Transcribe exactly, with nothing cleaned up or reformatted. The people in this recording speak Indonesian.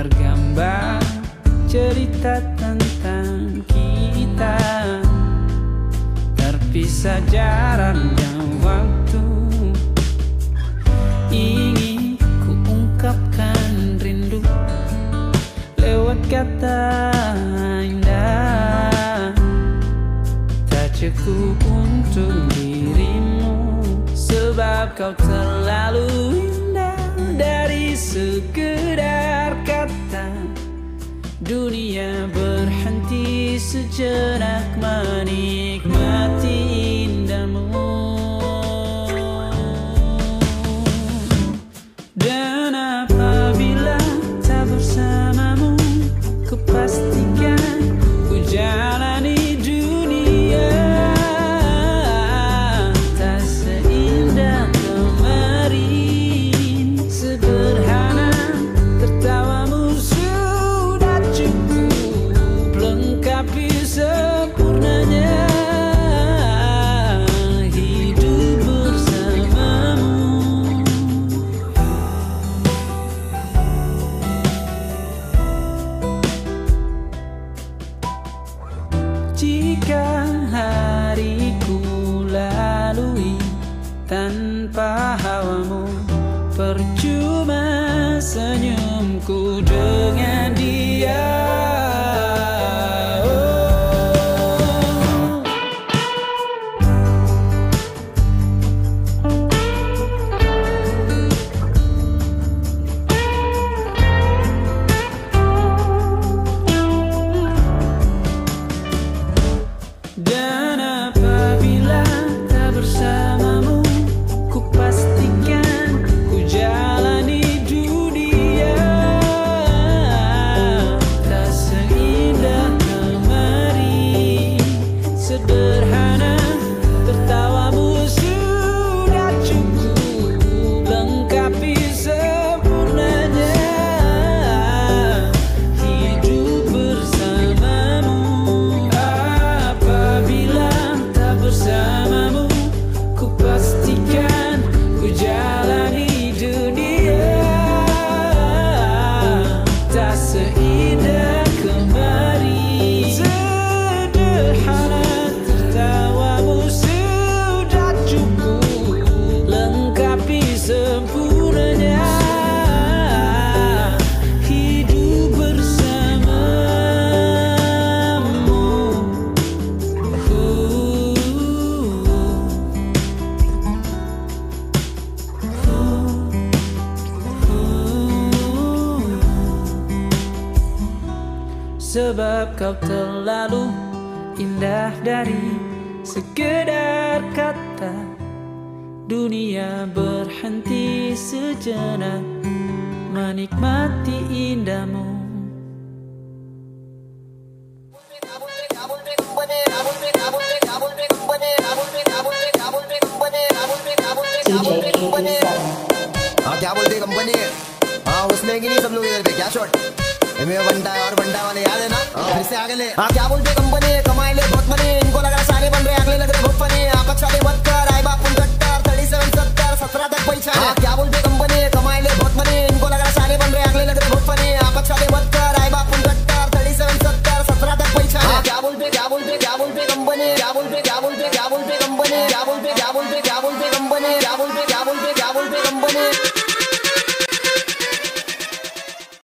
tergambar cerita tentang kita, terpisah jarak dan waktu. Ingin ku ungkapkan rindu lewat kata indah, tak cukup untuk dirimu, sebab kau terlalu indah. Dari sekedar kata, dunia berhenti sejenak menikmati indahmu. Dan apabila tak bersamamu, ku pastikan ku jalani dunia tak seindah kemarin. Sederhana, tertawamu sudah cukup lengkapi sempurnanya hidup bersamamu. Jika hariku lalui tanpa hawamu, percuma senyumku dengan dia. Dan apabila tak bersamamu, ku pastikan ku jalani dunia tak seindah kemarin. Sederhana, tertawamu sudah cukup lengkapi sempurnanya hidup bersamamu. Apabila tak bersamamu, ku pastikan ku jalani dunia tak seindah kemarin. Sederhana, tertawamu sudah cukup lengkapi sempurnanya hidup bersamamu. Sebab kau terlalu indah dari sekedar kata, dunia berhenti sejenak menikmati indahmu. D J K B seven. हाँ क्या बोलती है कंपनी? हाँ उसमें कि नहीं सब लोग इधर पे क्या शॉट? में बंटा है और बंटा वाले याद है ना? फिर से आगे ले। हाँ क्या बोलते हैं कंपनी? कमाई ले बहुत मनी, इनको लग रहा सारे बन रहे, अगले लग रहे बहुत फनी। आपस वाले मत कर, आई बाप उन कट्टर, थर्टी सेवन सत्तर सत्रह तक पैसा। हाँ क्या बोलते हैं कंपनी? कमाई ले बहुत मनी, इनको लग रहा सारे बन रहे, अगले लग रहे बहुत फनी। आपस वाले मत कर, आई बाप उन कट्टर, थर्टी सेवन सत्तर सत्रह तक पैसा। हाँ क्या बोलते क्या बोलते क्या बोलते